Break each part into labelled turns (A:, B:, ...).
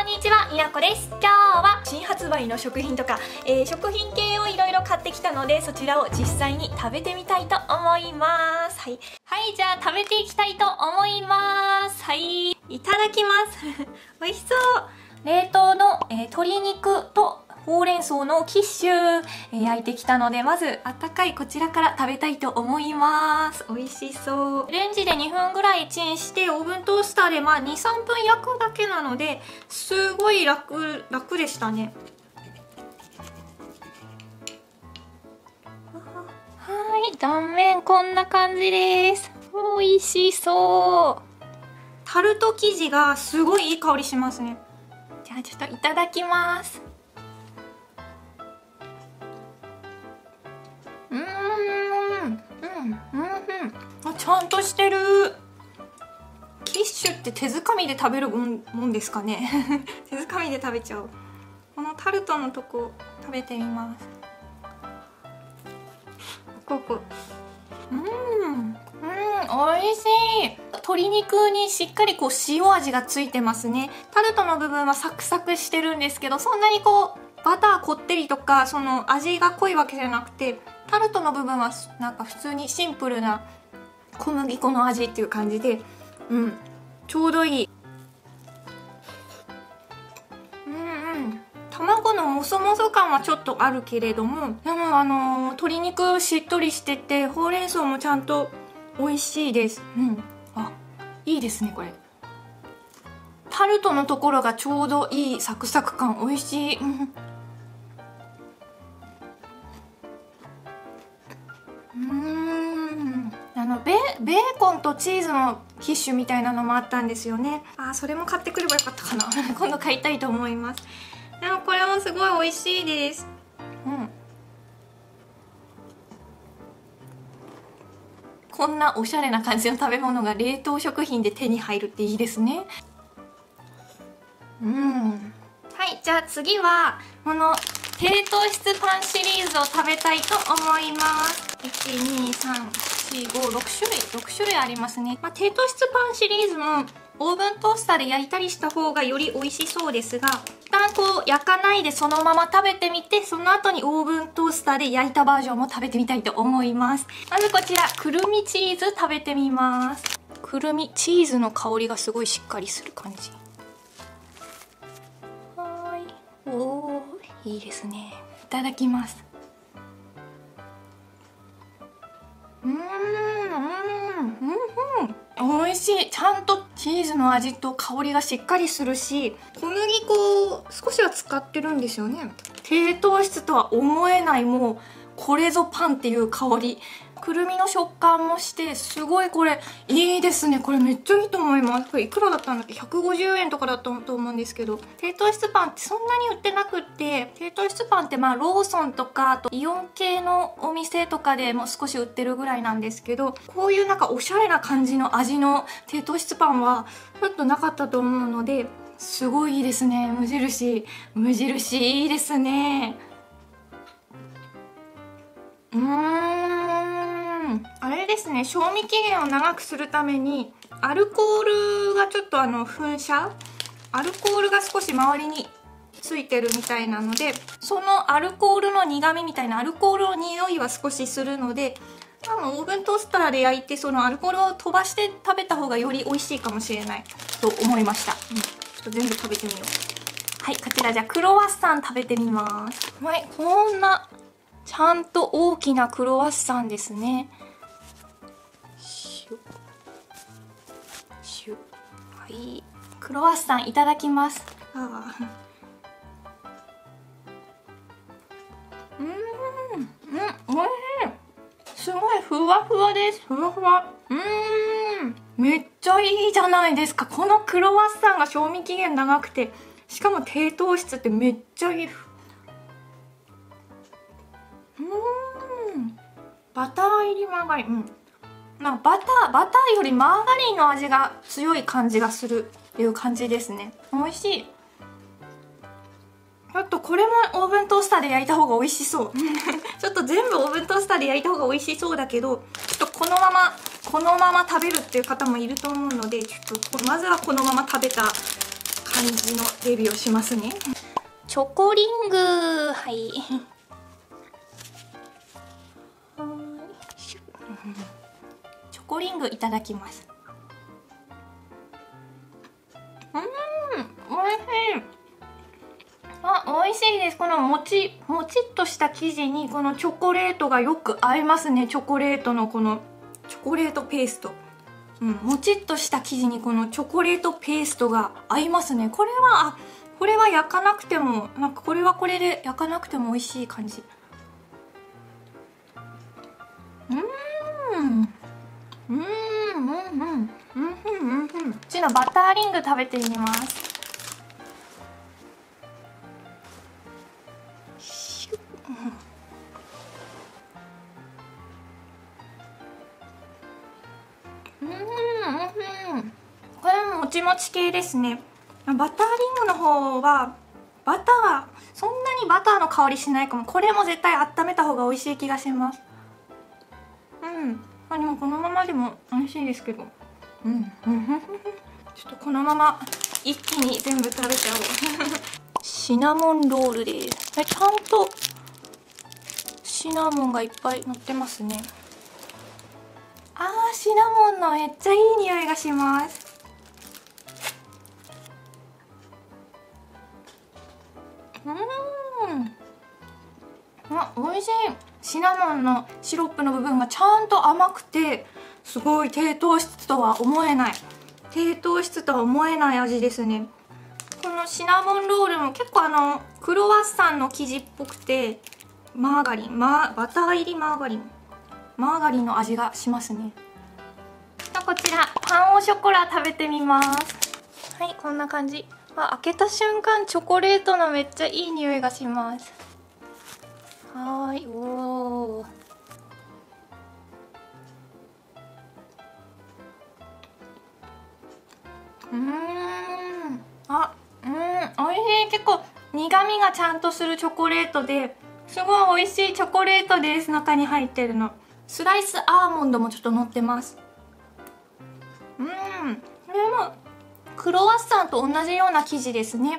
A: んにちは、みなこです。今日は新発売の食品とか、食品系をいろいろ買ってきたので、そちらを実際に食べてみたいと思います。はい、じゃあ食べていきたいと思います。はい、いただきます美味しそう。冷凍の、鶏肉とほうれん草のキッシュ、焼いてきたので、まずあったかいこちらから食べたいと思います。美味しそう。レンジで2分ぐらいチンして、オーブントースターで2、3分焼くだけなので、すごい楽でしたね。はい、断面こんな感じです。美味しそう。タルト生地がすごいいい香りしますね。じゃあちょっといただきます。ちゃんとしてる。キッシュって手づかみで食べるもんですかね手づかみで食べちゃう。このタルトのとこ食べてみます。美味しい。鶏肉にしっかり塩味がついてますね。タルトの部分はサクサクしてるんですけど、そんなにバターこってりとかその味が濃いわけじゃなくて、タルトの部分はなんか普通にシンプルな小麦粉の味っていう感じで、ちょうどいい。卵のモソモソ感はちょっとあるけれども、でも鶏肉しっとりしてて、ほうれん草もちゃんと美味しいです。あ、いいですねこれ。タルトのところがちょうどいいサクサク感、美味しい。ベーコンとチーズのキッシュみたいなのもあったんですよね。それも買ってくればよかったかな今度買いたいと思います。でもこれもすごい美味しいです。こんなおしゃれな感じの食べ物が冷凍食品で手に入るっていいですね。はい、じゃあ次はこの低糖質パンシリーズを食べたいと思います。6種類ありますね。低糖質パンシリーズもオーブントースターで焼いたりした方がより美味しそうですが、一旦焼かないでそのまま食べてみて、その後にオーブントースターで焼いたバージョンも食べてみたいと思います。まずこちら、くるみチーズ食べてみます。くるみチーズの香りがすごいしっかりする感じ。おー、いいですね。いただきます。美味しい。ちゃんとチーズの味と香りがしっかりするし、小麦粉を少しは使ってるんですよね。低糖質とは思えない、もうこれぞパンっていう香り。くるみの食感もして、すごいこれいいですね。これめっちゃいいと思います。これいくらだったんだっけ、150円とかだったと思うんですけど、低糖質パンってそんなに売ってなくって、低糖質パンってローソンとか、あとイオン系のお店とかでも少し売ってるぐらいなんですけど、こういうなんかおしゃれな感じの味の低糖質パンはちょっとなかったと思うので、すごいいいですね。無印いいですね。あれですね、賞味期限を長くするためにアルコールがちょっと噴射、アルコールが少し周りについてるみたいなので、そのアルコールの苦味みたいなアルコールの匂いは少しするので、多分オーブントースターで焼いてそのアルコールを飛ばして食べた方がより美味しいかもしれないと思いました。ちょっと全部食べてみよう。はい、こちらじゃあクロワッサン食べてみます。はい、こんなちゃんと大きなクロワッサンですね。はい、クロワッサンいただきます。おいしい。すごいふわふわです。ふわふわ。めっちゃいいじゃないですか。このクロワッサンが賞味期限長くて、しかも低糖質ってめっちゃいい。バター入りマーガリン。なんかバターよりマーガリンの味が強い感じがするっていう感じですね。美味しい。ちょっとこれもオーブントースターで焼いた方が美味しそうちょっと全部オーブントースターで焼いた方が美味しそうだけど、ちょっとこのまま食べるっていう方もいると思うので、ちょっとまずはこのまま食べた感じのレビューをしますね。チョコリング、はい。チョコリングいただきます。おいしい。美味しいです。このもちっとした生地にこのチョコレートがよく合いますね。チョコレートのこのチョコレートペースト。もちっとした生地にこのチョコレートペーストが合いますね。これは焼かなくても、なんかこれはこれで焼かなくても美味しい感じ。こっちのバターリング食べてみます。これももちもち系ですね。バターリングの方はそんなにバターの香りしないかも。これも絶対温めた方が美味しい気がします。でもこのままでも美味しいですけど、ちょっとこのまま一気に全部食べちゃおう。シナモンロールです。ちゃんとシナモンがいっぱい乗ってますね。シナモンのめっちゃいい匂いがします。美味しい。シナモンのシロップの部分がちゃんと甘くて、すごい低糖質とは思えない味ですね。このシナモンロールも結構クロワッサンの生地っぽくて、バター入りマーガリンの味がしますね。こちらパンオショコラ食べてみます。はい、こんな感じ。開けた瞬間チョコレートのめっちゃいい匂いがします。おー。美味しい。結構苦味がちゃんとするチョコレートで、すごい美味しいチョコレートです。中に入ってるの。スライスアーモンドもちょっと乗ってます。これもクロワッサンと同じような生地ですね。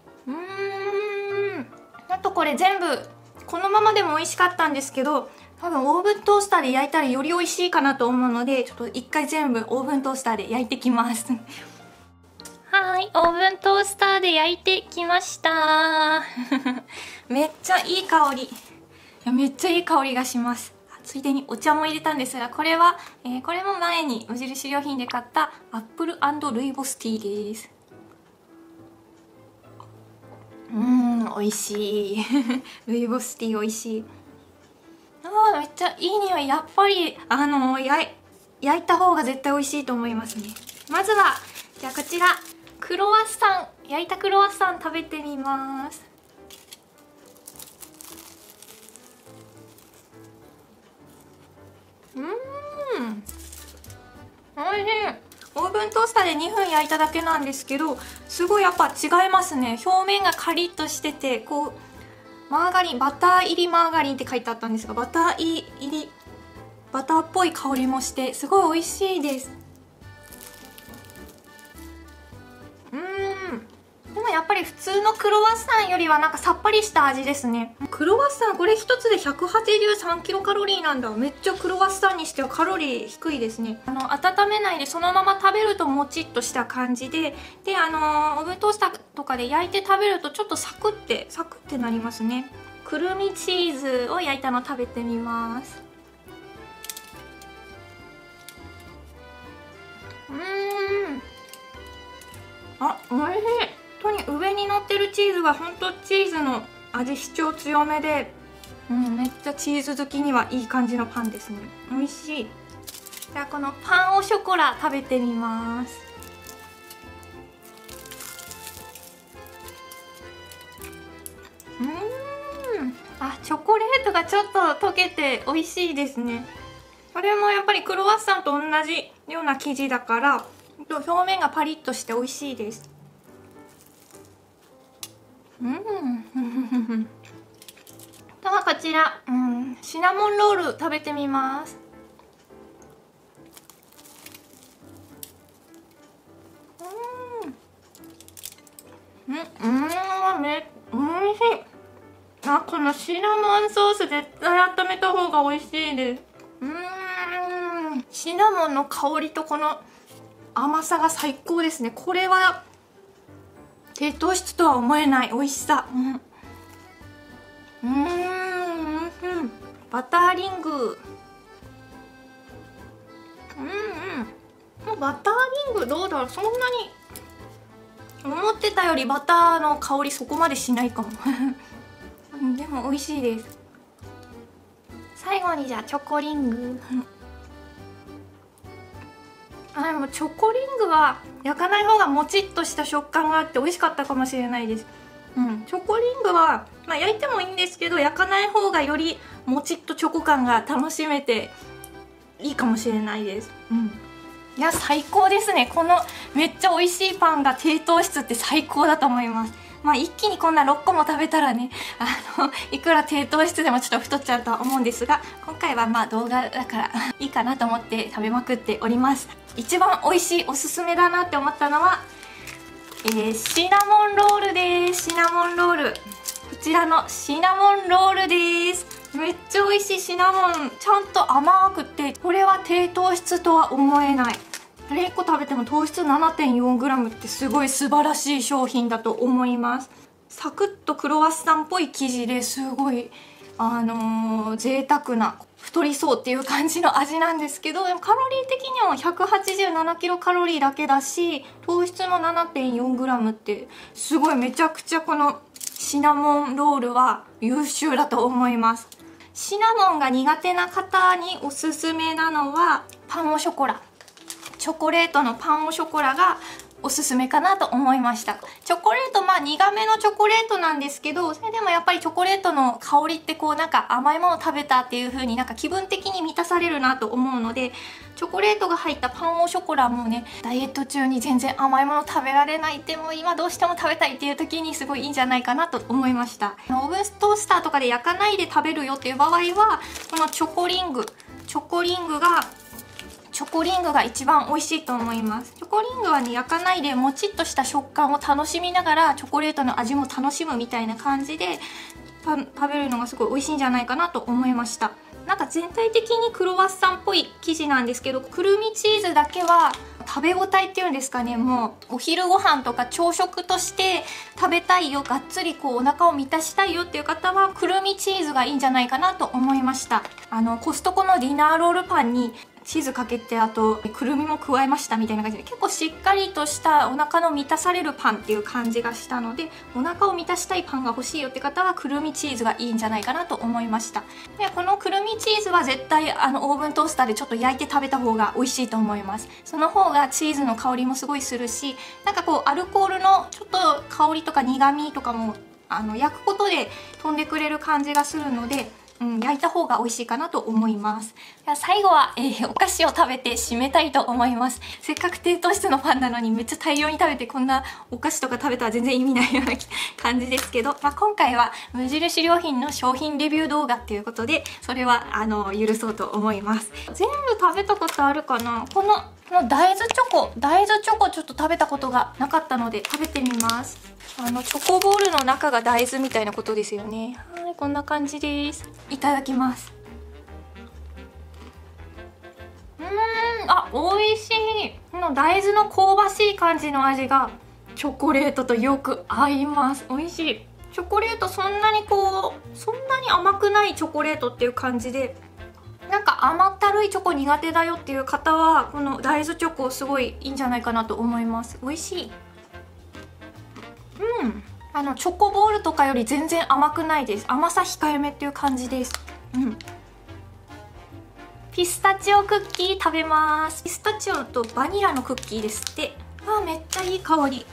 A: あとこれ全部このままでも美味しかったんですけど、多分オーブントースターで焼いたらより美味しいかなと思うので、ちょっと一回全部オーブントースターで焼いてきます。はい、オーブントースターで焼いてきました。めっちゃいい香り。めっちゃいい香りがします。ついでにお茶も入れたんですが、これは、これも前に無印良品で買ったアップル&ルイボスティーです。美味しい。ルイボスティー美味しい。めっちゃいい匂い。やっぱり焼いた方が絶対美味しいと思いますね。まずはじゃあこちら焼いたクロワッサン食べてみます。おいしい。オーブントースターで2分焼いただけなんですけど、すごいやっぱ違いますね。表面がカリッとしてて、こうバター入りマーガリンって書いてあったんですが、バターっぽい香りもしてすごい美味しいです。でもやっぱり普通のクロワッサンよりはなんかさっぱりした味ですね。クロワッサンこれ一つで183キロカロリーなんだ。めっちゃクロワッサンにしてはカロリー低いですね。温めないでそのまま食べるともちっとした感じで、オーブントースターとかで焼いて食べるとちょっとサクってなりますね。くるみチーズを焼いたの食べてみます。美味しい。本当に上に乗ってるチーズが本当チーズの味主張強めで、めっちゃチーズ好きにはいい感じのパンですね。美味しい。じゃあこのパンオショコラ食べてみます。チョコレートがちょっと溶けて美味しいですね。これもやっぱりクロワッサンと同じような生地だから表面がパリッとして美味しいです。ではこちら、シナモンロール食べてみます。 おいしい。あ、このシナモンソース絶対温めた方が美味しいです。シナモンの香りとこの甘さが最高ですね。これは低糖質とは思えない美味しさ。バターリング。バターリングどうだろう、そんなに思ってたよりバターの香りそこまでしないかもでも美味しいです。最後にじゃあチョコリングでもチョコリングは焼かない方がもちっとした食感があって美味しかったかもしれないです。チョコリングは、焼いてもいいんですけど、焼かない方がよりもちっとチョコ感が楽しめていいかもしれないです。いや最高ですね。このめっちゃ美味しいパンが低糖質って最高だと思います。一気にこんな6個も食べたらね、いくら低糖質でもちょっと太っちゃうとは思うんですが、今回は動画だからいいかなと思って食べまくっております。一番美味しいおすすめだなって思ったのは、シナモンロールです。シナモンロール。こちらのシナモンロールです。めっちゃ美味しいシナモン。ちゃんと甘くて、これは低糖質とは思えない。あれ1個食べても糖質 7.4g ってすごい素晴らしい商品だと思います。サクッとクロワッサンっぽい生地ですごい贅沢な太りそうっていう感じの味なんですけど、でもカロリー的には187キロカロリーだけだし、糖質も 7.4g ってすごいめちゃくちゃこのシナモンロールは優秀だと思います。シナモンが苦手な方におすすめなのはパンオショコラ。チョコレートのパンオショコラがおすすめかなと思いました。チョコレート、苦めのチョコレートなんですけど、それでもやっぱりチョコレートの香りって甘いものを食べたっていう風に気分的に満たされるなと思うので、チョコレートが入ったパンオショコラもね、ダイエット中に全然甘いもの食べられない、でも今どうしても食べたいっていう時にすごいいいんじゃないかなと思いました。オーブントースターとかで焼かないで食べるよっていう場合は、このチョコリングが一番美味しいと思います。チョコリングはね、焼かないでもちっとした食感を楽しみながらチョコレートの味も楽しむみたいな感じで食べるのがすごい美味しいんじゃないかなと思いました。全体的にクロワッサンっぽい生地なんですけど、くるみチーズだけは食べ応えっていうんですかね、もうお昼ご飯とか朝食として食べたいよ、がっつりお腹を満たしたいよっていう方はくるみチーズがいいんじゃないかなと思いました。コストコのディナーロールパンにチーズかけて、あとくるみも加えましたみたいな感じで、結構しっかりとしたお腹の満たされるパンっていう感じがしたので、お腹を満たしたいパンが欲しいよって方はくるみチーズがいいんじゃないかなと思いました。でこのくるみチーズは絶対オーブントースターでちょっと焼いて食べた方が美味しいと思います。その方がチーズの香りもすごいするし、アルコールのちょっと香りとか苦味とかも焼くことで飛んでくれる感じがするので、焼いた方が美味しいかなと思います。では最後は、お菓子を食べて締めたいと思います。せっかく低糖質のパンなのにめっちゃ大量に食べて、こんなお菓子とか食べたら全然意味ないような感じですけど、今回は無印良品の商品レビュー動画っていうことで、それは許そうと思います。全部食べたことあるかな。この大豆チョコちょっと食べたことがなかったので食べてみます。チョコボールの中が大豆みたいなことですよね。はい、こんな感じです。いただきます。美味しい。この大豆の香ばしい感じの味がチョコレートとよく合います。美味しい。チョコレートそんなに甘くないチョコレートっていう感じで、甘ったるいチョコ苦手だよっていう方はこの大豆チョコすごいいいんじゃないかなと思います。美味しい。チョコボールとかより全然甘くないです。甘さ控えめっていう感じです。ピスタチオクッキー食べます。ピスタチオとバニラのクッキーですって。めっちゃいい香り。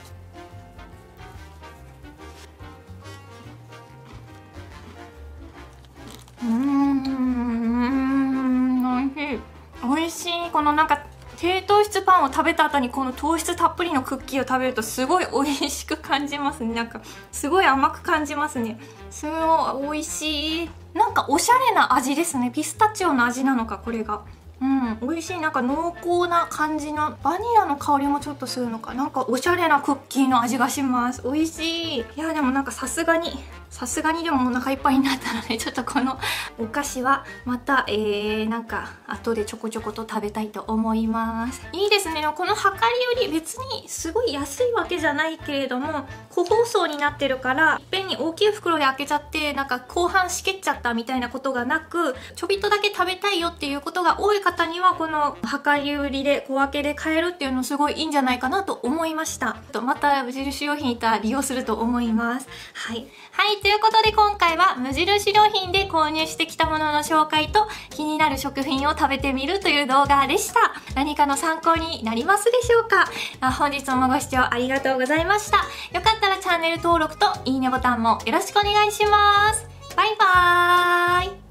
A: 美味しい。この低糖質パンを食べた後にこの糖質たっぷりのクッキーを食べるとすごい美味しく感じますね。すごい甘く感じますね。すごい美味しい。おしゃれな味ですね。ピスタチオの味なのか、これが。 美味しい。なんか濃厚な感じのバニラの香りもちょっとするのか、なんかおしゃれなクッキーの味がします。美味しい。いやでもなんかさすがにでもお腹いっぱいになったので、ちょっとこのお菓子はまたなんか後でちょこちょこと食べたいと思います。いいですね。この量り売り別にすごい安いわけじゃないけれども、個包装になってるからいっぺんに大きい袋で開けちゃってなんか後半しけっちゃったみたいなことがなく、ちょびっとだけ食べたいよっていうことが多い方にはこの量り売りで小分けで買えるっていうのすごいいいんじゃないかなと思いました。また無印良品いたら利用すると思います。はい、ということで今回は無印良品で購入してきたものの紹介と気になる食品を食べてみるという動画でした。何かの参考になりますでしょうか。本日もご視聴ありがとうございました。よかったらチャンネル登録といいねボタンもよろしくお願いします。バイバーイ。